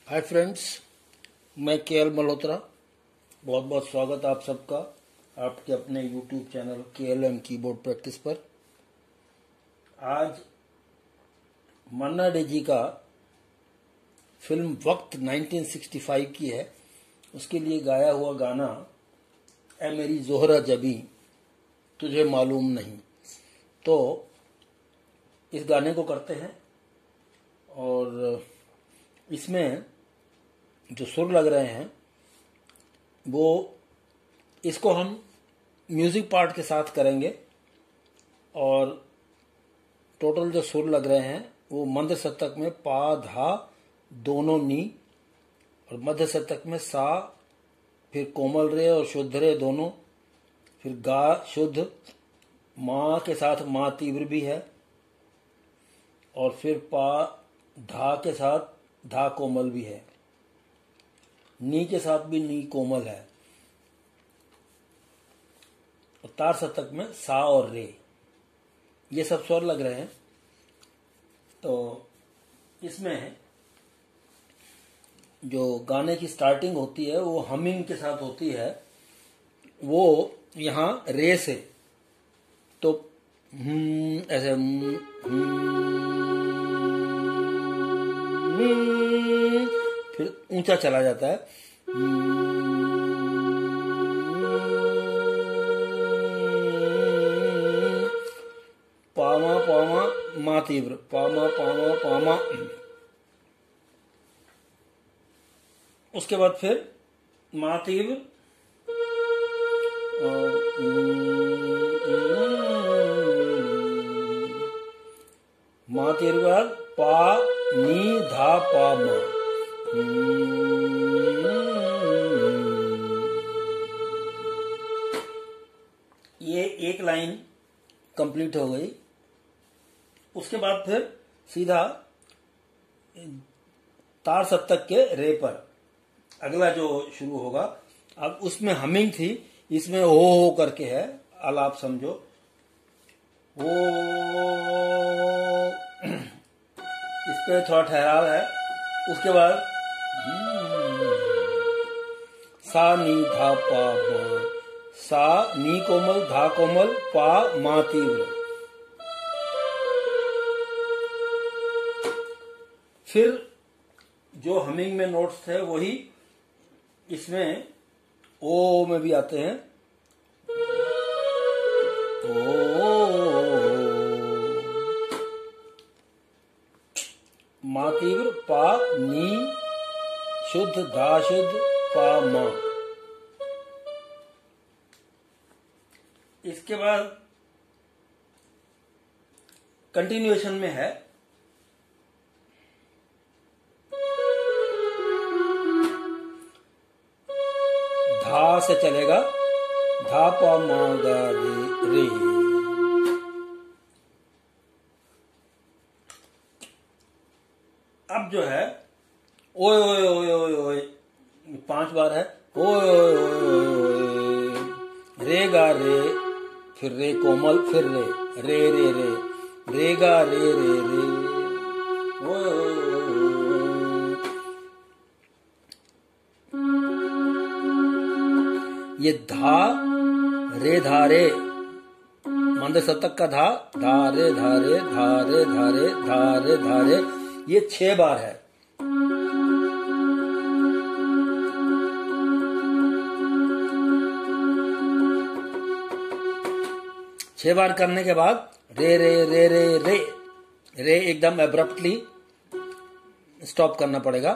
हाय friends, मैं K L Malhotra. बहुत बहुत स्वागत आप सबका आपके अपने YouTube channel K L M keyboard practice पर। आज मन्ना डे जी का फिल्म वक्त 1965 की है, उसके लिए गाया हुआ गाना ऐ मेरी जोहरा जबी तुझे मालूम नहीं। तो इस गाने को करते हैं और इसमें जो सुर लग रहे हैं वो इसको हम म्यूजिक पार्ट के साथ करेंगे और टोटल जो सुर लग रहे हैं वो मध्य शतक में पा धा दोनों नी और मध्य शतक में सा, फिर कोमल रे और शुद्ध रे दोनों, फिर गा शुद्ध, माँ के साथ माँ तीव्र भी है और फिर पा धा के साथ धा कोमल भी है, नी के साथ भी नी कोमल है और तार शतक में सा और रे, ये सब स्वर लग रहे हैं। तो इसमें जो गाने की स्टार्टिंग होती है वो हमिंग के साथ होती है, वो यहाँ रे से। तो ऐसे फिर ऊंचा चला जाता है, पामा पामा मा तीव्र, पामा पामा पामा। उसके बाद फिर मा तीव्र, मा तीव्र के बाद पा नी धा पा मा। ये एक लाइन कंप्लीट हो गई। उसके बाद फिर सीधा तार सप्तक के रे पर अगला जो शुरू होगा। अब उसमें हमिंग थी, इसमें हो करके है, आलाप समझो। ओ इस पे थोड़ा ठहराव है। उसके बाद सा नी धा पा मा, सा नी कोमल धा कोमल पा मा तीव्र। फिर जो हमिंग में नोट्स थे वही इसमें ओ में भी आते हैं। ओ मा तीव्र पा नी शुद्ध धा शुद्ध पा मा। इसके बाद कंटिन्यूएशन में है धा से चलेगा, धा पा मा गा रे रे। अब जो है ओए ओए ओए ओए ओए 5 बार है। ओए ओए ओए ओए, रे गा रे, फिर रे कोमल, फिर रे रे रे रे, रे गा रे रे रे, ओए ओए ओए। ये धा रे धा रे, मंद शतक का धा, धा रे धा रे, धा रे धा रे, धा रे धा रे, ये 6 बार है। छह बार करने के बाद रे रे रे रे रे, रे एकदम एब्रप्टली स्टॉप करना पड़ेगा।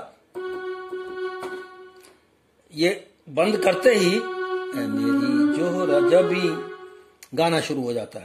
ये बंद करते ही ऐ मेरी जोहरा जबी गाना शुरू हो जाता है।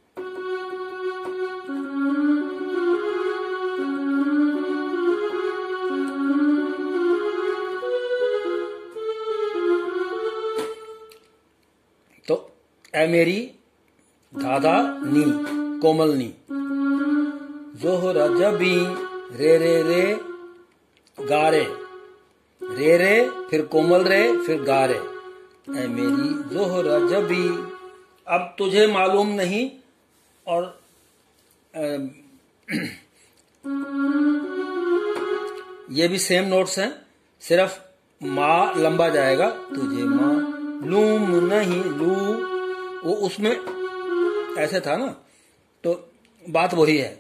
तो ऐ मेरी धाधा नी कोमल नी, जोहरा जबी रे रे रे गा रे, रे रे फिर कोमल रे फिर गा रे, ऐ मेरी जोहरा जबी। अब तुझे मालूम नहीं और ये भी सेम नोट्स हैं, सिर्फ मा लंबा जाएगा। तुझे मालूम नहीं लू, वो उसमें ऐसे था ना, तो बात वही है।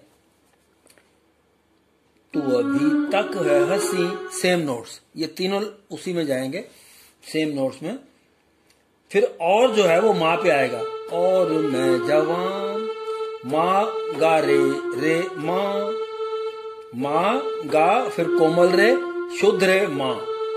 तू अभी तक है हंसी, सेम नोट्स, ये तीनों उसी में जाएंगे, सेम नोट्स में। फिर और जो है वो माँ पे आएगा, और मैं जवान, माँ गा रे रे माँ, माँ गा फिर कोमल रे शुद्ध रे माँ।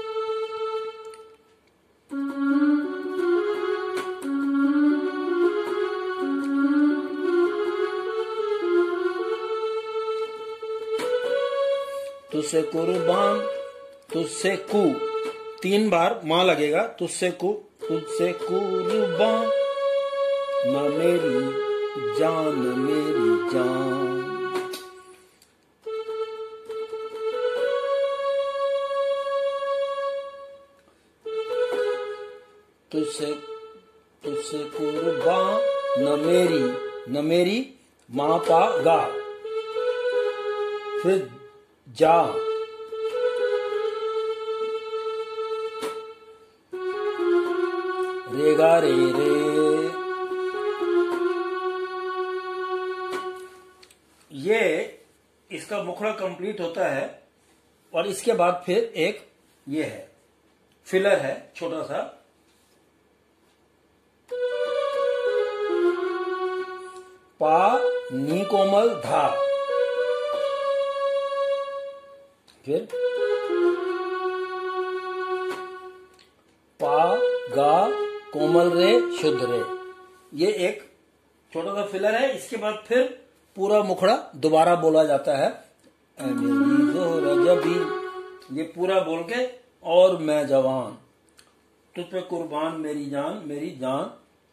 तुझसे कुर्बान, तुझसे कु, 3 बार माँ लगेगा, तुझसे कु, तुझसे कुर्बान न मेरी जान मेरी जान। तुझसे तुझसे कुर्बान न मेरी माँ पा गा, फिर जा, रेगा रे रे। ये इसका मुखड़ा कंप्लीट होता है, और इसके बाद फिर एक ये है, फिलर है छोटा सा, पा नी कोमल धा, फिर पा गा कोमल रे शुद्ध रे। ये एक छोटा सा फिलर है। इसके बाद फिर पूरा मुखड़ा दोबारा बोला जाता है, ऐ मेरी जोरा जबी, ये पूरा बोल के, और मैं जवान, तुझ पे कुर्बान मेरी जान।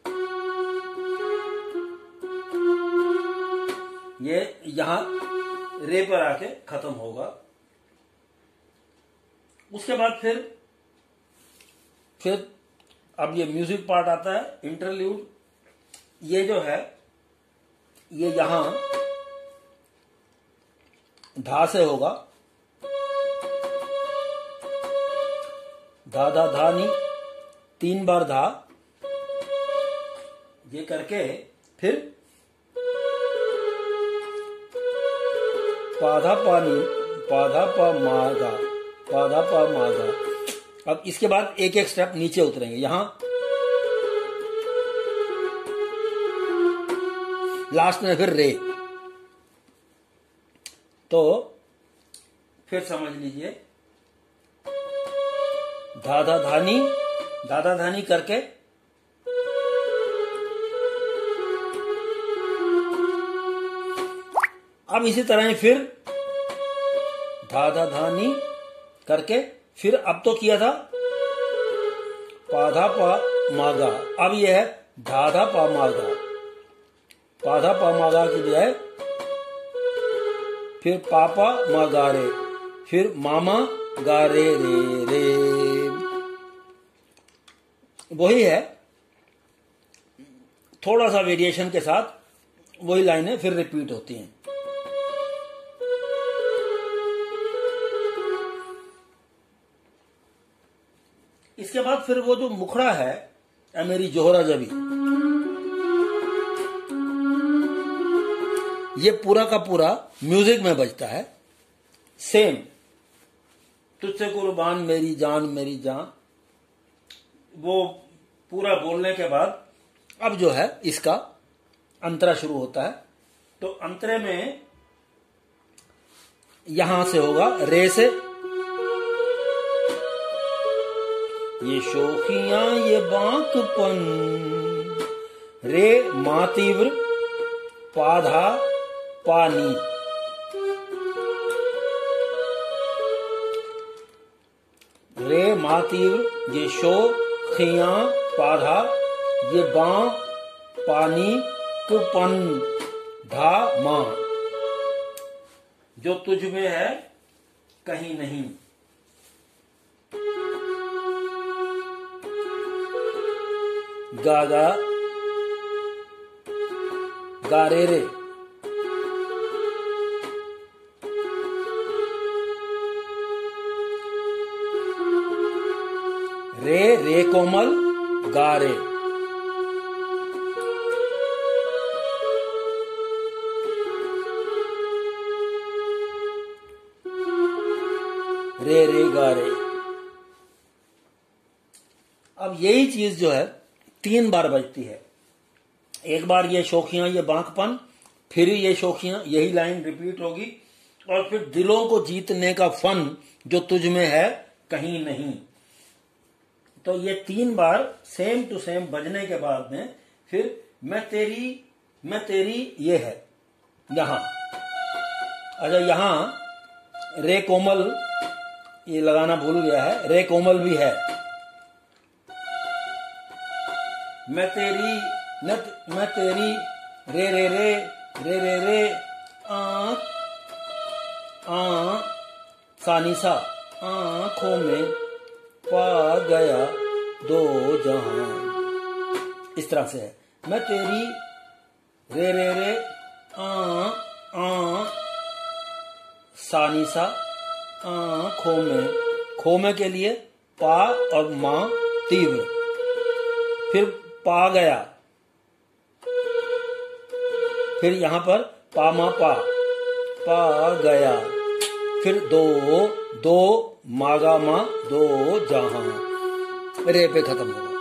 ये यहां रे पर आके खत्म होगा। उसके बाद फिर अब ये म्यूजिक पार्ट आता है, इंटरल्यूड। ये जो है ये यहां धा से होगा, धा धा धा नी, 3 बार धा, ये करके फिर पाधा पानी, पाधा पा मागा, पाधा पा मागा। अब इसके बाद एक एक स्टेप नीचे उतरेंगे। यहां लास्ट में फिर रे, तो फिर समझ लीजिए, धाधा धानी करके अब इसी तरह ही फिर धाधा धानी करके, फिर अब तो किया था पाधा पा मागा, अब यह है धाधा पा मागा, पाधा पा मागा की बजाय फिर पापा मागा रे, फिर मामा गा रे रे रे। वही है, थोड़ा सा वेरिएशन के साथ वही लाइनें फिर रिपीट होती हैं। इसके बाद फिर वो जो मुखड़ा है, ऐ मेरी जोहरा जबी, ये पूरा का पूरा म्यूजिक में बजता है, सेम, तुझसे कुर्बान मेरी जान। वो पूरा बोलने के बाद अब जो है इसका अंतरा शुरू होता है। तो अंतरे में यहां से होगा रे से, ये शोखियां ये बांकपन, रे मा तीव्र, पाधा पानी, रे मा तीव्र, ये शोखियां पाधा, ये बां पानी कुपन धा मां, जो तुझ में है कहीं नहीं। गागा गा रे रे, रे कोमल गा रे। रे गा रे। अब यही चीज जो है 3 बार बजती है। एक बार ये शोखियां, ये बांकपन, फिर ये शोखियां, यही लाइन रिपीट होगी, और फिर दिलों को जीतने का फन जो तुझ में है कहीं नहीं। तो ये 3 बार सेम टू सेम बजने के बाद में फिर मैं तेरी ये है यहां। अच्छा, यहां रे कोमल ये लगाना भूल गया है, रे कोमल भी है। मैं तेरी रे सानिसा आंखों में पा गया 2 जहां। इस तरह से है। मैं तेरी रे सानिसा आंखों में, खो में के लिए पा और मां तीव्र, फिर पा गया, फिर यहां पर पा मा पा गया, फिर 2 मागा मा 2 जहां, रे पे खत्म होगा।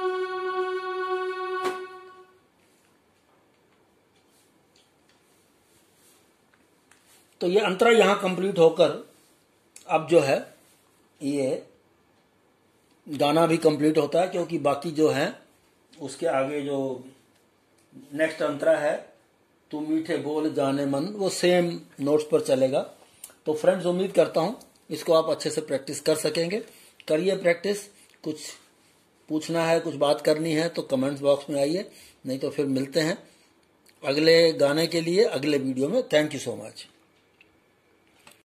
तो ये अंतरा यहां कंप्लीट होकर अब जो है ये गाना भी कंप्लीट होता है, क्योंकि बाकी जो है उसके आगे जो नेक्स्ट अंतरा है तू मीठे बोल जाने मन, वो सेम नोट्स पर चलेगा। तो फ्रेंड्स, उम्मीद करता हूं इसको आप अच्छे से प्रैक्टिस कर सकेंगे। करिए प्रैक्टिस। कुछ पूछना है, कुछ बात करनी है तो कमेंट्स बॉक्स में आइए, नहीं तो फिर मिलते हैं अगले गाने के लिए अगले वीडियो में। Thank you so much.